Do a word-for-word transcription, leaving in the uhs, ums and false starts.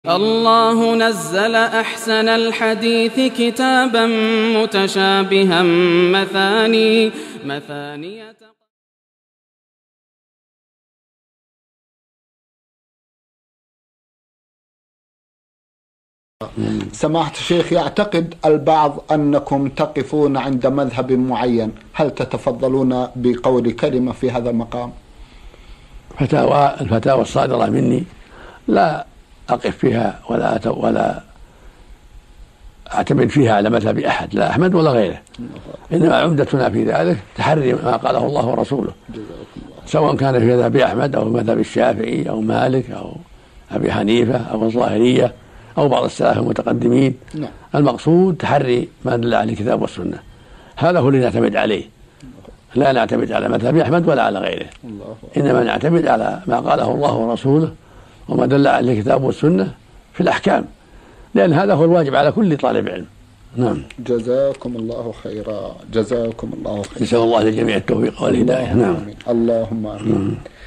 الله نزل أحسن الحديث كتابا متشابها مثاني مثاني سماحة الشيخ، يعتقد البعض أنكم تقفون عند مذهب معين، هل تتفضلون بقول كلمة في هذا المقام؟ فتاوى الفتاوى الصادرة مني لا أقف فيها ولا ولا أعتمد فيها على مذهب أحد، لا أحمد ولا غيره، إنما عمدتنا في ذلك تحري ما قاله الله ورسوله، سواء كان في مذهب أحمد أو مذهب الشافعي أو مالك أو أبي حنيفة أو الظاهرية أو بعض السلف المتقدمين. المقصود تحري ما دل عليه الكتاب والسنة، هذا هو اللي نعتمد عليه، لا نعتمد على مذهب أحمد ولا على غيره، إنما نعتمد على ما قاله الله ورسوله وما دل عليه الكتاب والسنة في الأحكام، لأن هذا هو الواجب على كل طالب علم. نعم. جزاكم الله خيرا، جزاكم الله خيرا. نسأل الله للجميع التوفيق والهداية. نعم. اللهم آمين.